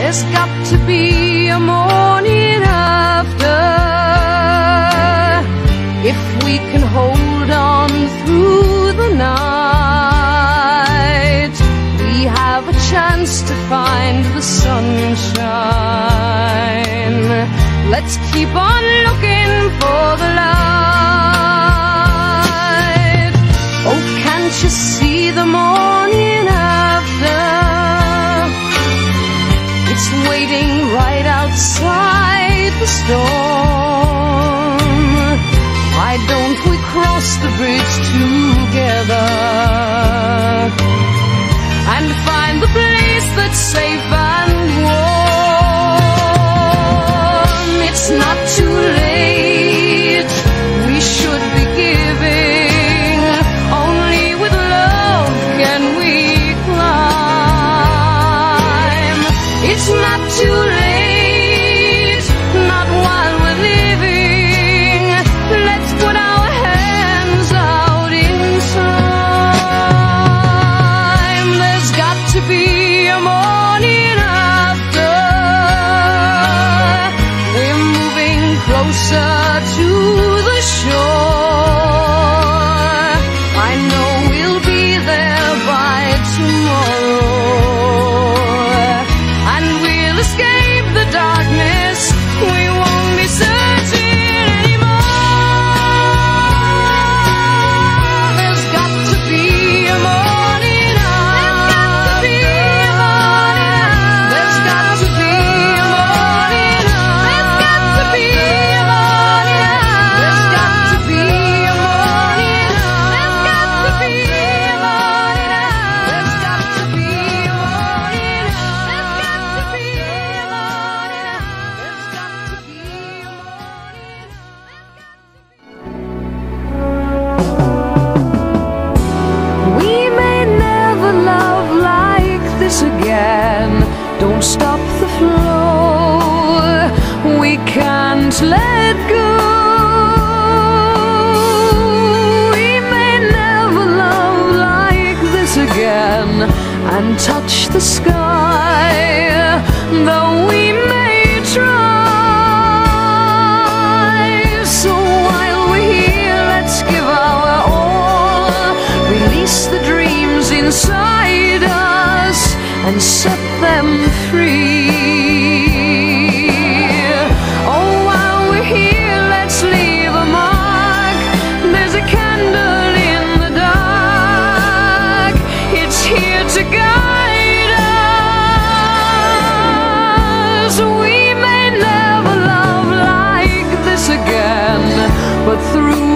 There's got to be a morning after. If we can hold on through the night, we have a chance to find the sunshine. Let's keep on looking for the light. Oh, can't you see the morning after? It's waiting right outside the storm. Why don't we cross the bridge together and find the place that's safe and warm? It's not too late, we should be giving. Only with love can we climb. It's not too late, not while we're living. Let's put our hands out in time. There's got to be a morning after. We're moving closer to the shore. I know we'll be there by tomorrow, and we'll escape the darkness. We won't be searching anymore. There's got to be a morning after. There's got to be a morning after. There's got to be a morning after. There's got to be a morning after. There's got to be a morning after. There's got to be a morning after. There's got to be a morning after. We may never love like this again. Don't stop the flow. We can't let go. We may never love like this again and touch the sky, though we may try. So while we're here, let's give our all. Release the dreams inside us and set them free. Oh, while we're here, let's leave a mark. There's a candle in the dark. It's here to guide us. We may never love like this again, but through